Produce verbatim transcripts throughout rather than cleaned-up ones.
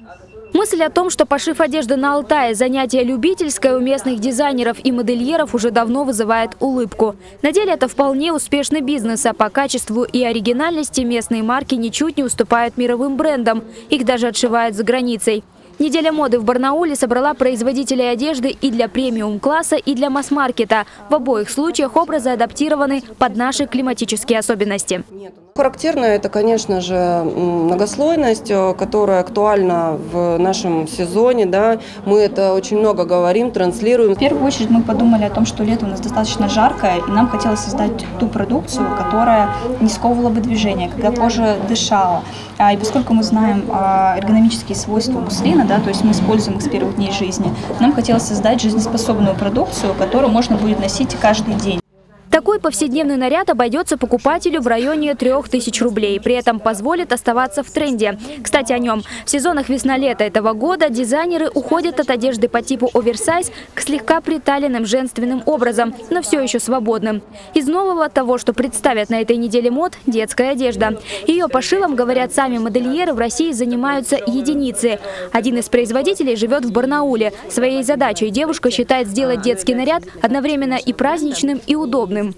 Мысль о том, что пошив одежды на Алтае – занятие любительское, у местных дизайнеров и модельеров уже давно вызывает улыбку. На деле это вполне успешный бизнес, а по качеству и оригинальности местные марки ничуть не уступают мировым брендам. Их даже отшивают за границей. Неделя моды в Барнауле собрала производителей одежды и для премиум-класса, и для масс-маркета. В обоих случаях образы адаптированы под наши климатические особенности. Характерно это, конечно же, многослойность, которая актуальна в нашем сезоне. Да. Мы это очень много говорим, транслируем. В первую очередь мы подумали о том, что лето у нас достаточно жаркое, и нам хотелось создать ту продукцию, которая не сковывала бы движение, когда кожа дышала. И поскольку мы знаем эргономические свойства муслина, да, то есть мы используем их с первых дней жизни, нам хотелось создать жизнеспособную продукцию, которую можно будет носить каждый день. Такой повседневный наряд обойдется покупателю в районе трёх тысяч рублей. При этом позволит оставаться в тренде. Кстати, о нем. В сезонах весна-лето этого года дизайнеры уходят от одежды по типу оверсайз к слегка приталенным женственным образом, но все еще свободным. Из нового того, что представят на этой неделе мод – детская одежда. Ее пошивом, говорят сами модельеры, в России занимаются единицы. Один из производителей живет в Барнауле. Своей задачей девушка считает сделать детский наряд одновременно и праздничным, и удобным.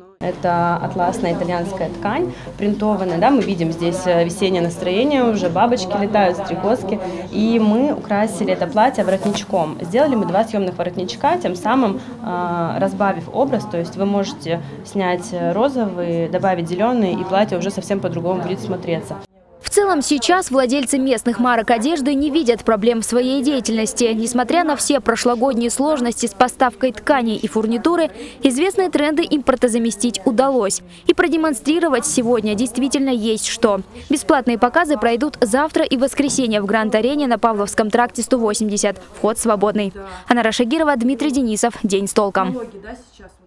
Это атласная итальянская ткань, принтованная, да, мы видим здесь весеннее настроение, уже бабочки летают, стрекозки. И мы украсили это платье воротничком. Сделали мы два съемных воротничка, тем самым э, разбавив образ, то есть вы можете снять розовый, добавить зеленый, и платье уже совсем по-другому будет смотреться. В целом сейчас владельцы местных марок одежды не видят проблем в своей деятельности. Несмотря на все прошлогодние сложности с поставкой тканей и фурнитуры, известные тренды импортозаместить удалось. И продемонстрировать сегодня действительно есть что. Бесплатные показы пройдут завтра и в воскресенье в Гранд-арене на Павловском тракте сто восемьдесят. Вход свободный. Анара Шагирова, Дмитрий Денисов. День с толком.